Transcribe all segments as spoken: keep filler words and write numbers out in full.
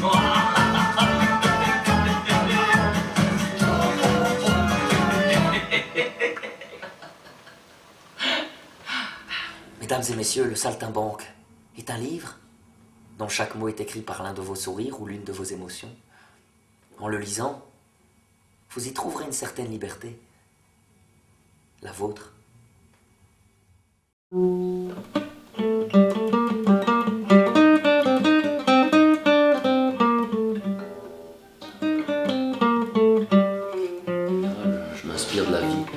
Mesdames et messieurs, le Saltimbanque est un livre dont chaque mot est écrit par l'un de vos sourires ou l'une de vos émotions. En le lisant, vous y trouverez une certaine liberté, la vôtre. Je m'inspire de la vie,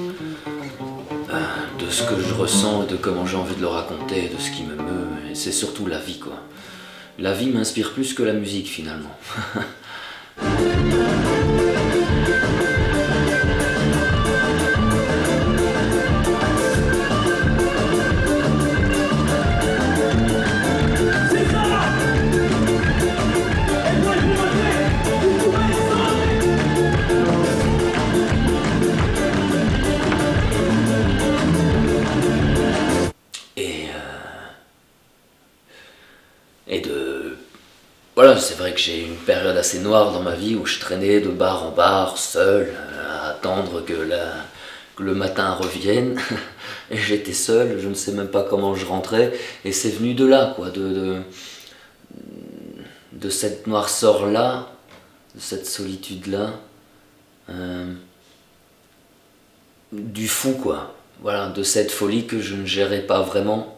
de ce que je ressens et de comment j'ai envie de le raconter, de ce qui me meut, et c'est surtout la vie quoi. La vie m'inspire plus que la musique finalement. Et de... Voilà, c'est vrai que j'ai eu une période assez noire dans ma vie où je traînais de bar en bar, seul, à attendre que, la... que le matin revienne. Et j'étais seul, je ne sais même pas comment je rentrais. Et c'est venu de là, quoi, de, de, de cette noirceur-là, de cette solitude-là. Euh... Du fou, quoi. Voilà, de cette folie que je ne gérais pas vraiment.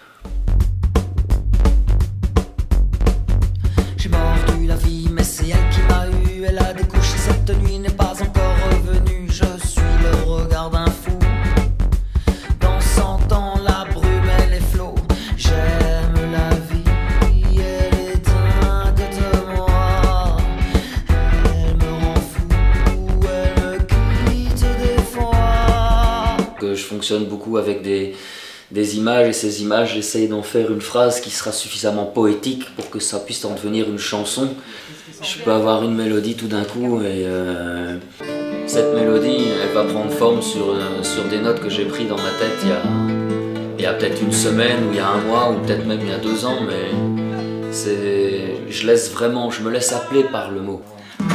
J'ai mordu la vie, mais c'est elle qui m'a eu. Elle a découché, cette nuit n'est pas encore revenue. Je suis le regard d'un fou, dansant dans la brume et les flots. J'aime la vie, elle est dingue de moi. Elle me rend fou, elle me quitte des fois. Que je fonctionne beaucoup avec des... des images, et ces images, j'essaye d'en faire une phrase qui sera suffisamment poétique pour que ça puisse en devenir une chanson. Je peux avoir une mélodie tout d'un coup, et euh, cette mélodie, elle va prendre forme sur, euh, sur des notes que j'ai prises dans ma tête il y a, il y a peut-être une semaine, ou il y a un mois, ou peut-être même il y a deux ans, mais c'est, je laisse vraiment, je me laisse appeler par le mot.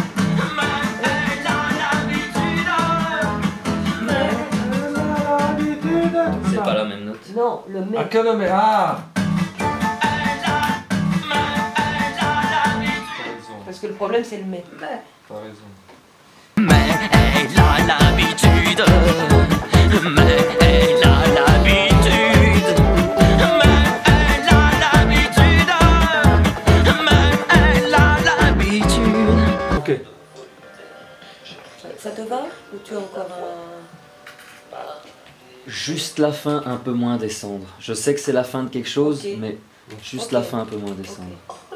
C'est pas la même note. Non, le mais. Ah, que le mais. Ah! Parce que le problème, c'est le mais. T'as raison. Mais elle a l'habitude, mais elle a l'habitude, mais elle a l'habitude, mais elle a l'habitude. Ok. Ça te va? Ou tu as encore un... Juste la fin, un peu moins descendre. Je sais que c'est la fin de quelque chose, Okay. mais juste Okay. la fin, un peu moins descendre. Okay.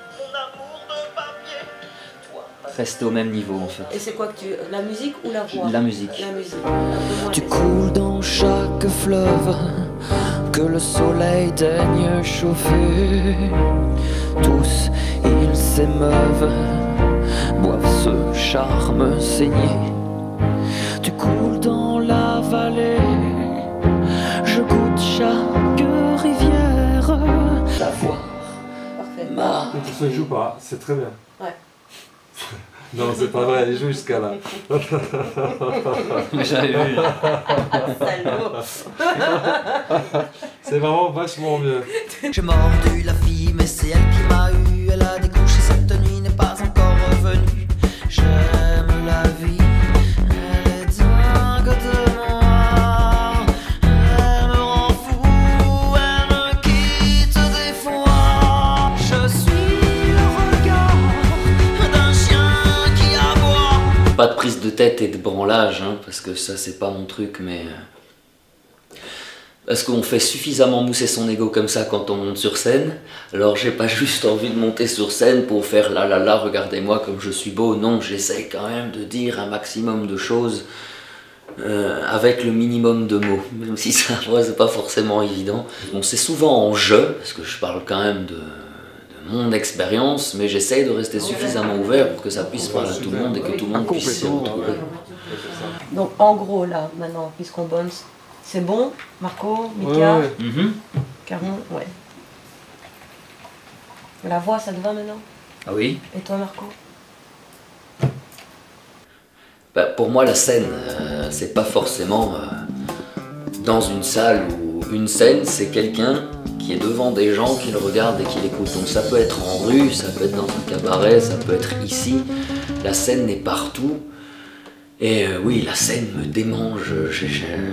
Rester au même niveau en fait. Et c'est quoi que tu... La musique ou la voix? La musique. La musique. Un peu moins Tu descendre. coules dans chaque fleuve que le soleil daigne chauffer. Tous ils s'émeuvent, boivent ce charme saigné. Tu coules dans la vallée, je goûte chaque rivière. La voix, Parfait. ma... De toute façon, il joue pas, c'est très bien. Ouais. Non, c'est pas vrai, il joue jusqu'à là. J'avais vu. Salaud. C'est vraiment vachement mieux. J'ai mordu la fille, mais c'est elle qui m'a eu. Elle a découché, cette nuit n'est pas encore revenue. J'aime la vie, elle est dingue de moi. Elle me rend fou, elle me quitte des fois. Je suis le regard d'un chien qui aboie. Pas de prise de tête et de branlage, hein, parce que ça c'est pas mon truc, mais... Parce qu'on fait suffisamment mousser son ego comme ça quand on monte sur scène, alors j'ai pas juste envie de monter sur scène pour faire là là là, regardez-moi comme je suis beau, non, j'essaie quand même de dire un maximum de choses euh, avec le minimum de mots, même si ça ouais, c'est pas forcément évident. Bon, c'est souvent en jeu, parce que je parle quand même de, de mon expérience, mais j'essaye de rester suffisamment ouvert pour que ça puisse parler à tout le monde et que tout le monde puisse s'y retrouver. Donc en gros là, maintenant, puisqu'on bounce, c'est bon, Marco, Mika, Ouais, ouais. Mm-hmm. Caron, ouais. La voix, ça te va maintenant? Ah oui? Et toi, Marco? Bah, pour moi, la scène, euh, c'est pas forcément euh, dans une salle ou une scène, c'est quelqu'un qui est devant des gens qui le regardent et qui l'écoutent. Donc ça peut être en rue, ça peut être dans un cabaret, ça peut être ici. La scène est partout. Et euh, oui, la scène me démange. j'ai- j'ai-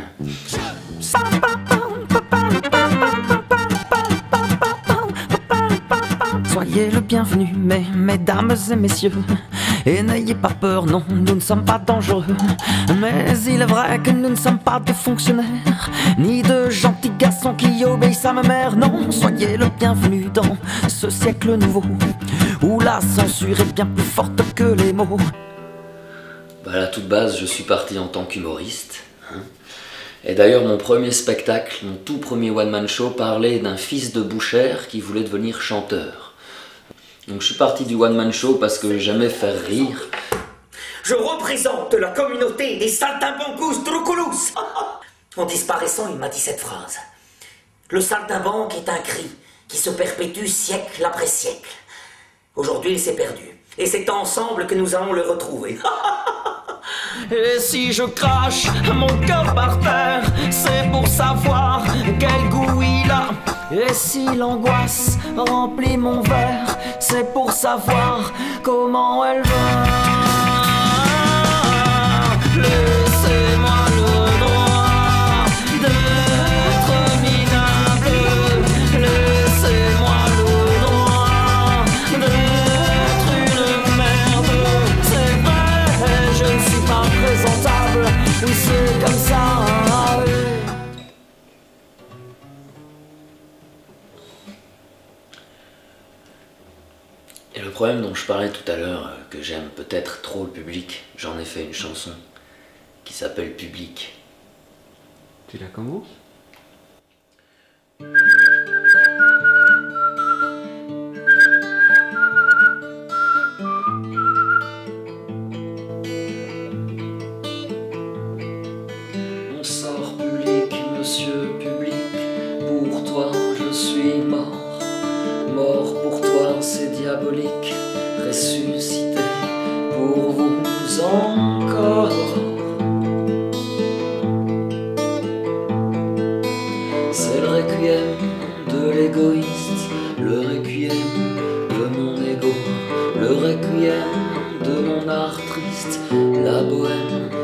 Soyez le bienvenu, mes, mesdames et messieurs. Et n'ayez pas peur, non, nous ne sommes pas dangereux. Mais il est vrai que nous ne sommes pas des fonctionnaires, ni de gentils garçons qui obéissent à ma mère. Non, soyez le bienvenu dans ce siècle nouveau, où la censure est bien plus forte que les mots. Bah, à la toute base, je suis parti en tant qu'humoriste. Hein. Et d'ailleurs, mon premier spectacle, mon tout premier one-man show, parlait d'un fils de boucher qui voulait devenir chanteur. Donc je suis parti du one-man show parce que j'aimais faire rire. Je représente la communauté des saltimbanques Troucoulous. En disparaissant, il m'a dit cette phrase. Le saltimbanque est un cri qui se perpétue siècle après siècle. Aujourd'hui, il s'est perdu. Et c'est ensemble que nous allons le retrouver. Et si je crache mon cœur par terre, c'est pour savoir quel goût il a. Et si l'angoisse remplit mon verre, c'est pour savoir comment elle va. Laissez-moi le droit d'être minable. Laissez-moi le droit d'être une merde. C'est vrai, je ne suis pas présentable. Oui, c'est comme ça. Et le problème dont je parlais tout à l'heure, euh, que j'aime peut-être trop le public, j'en ai fait une chanson qui s'appelle Public. Tu la commences? On sort public, monsieur public, pour toi je suis mort. Mort pour toi c'est diabolique, ressuscité pour vous encore. C'est le requiem de l'égoïste, le requiem de mon ego, le requiem de mon art triste, la bohème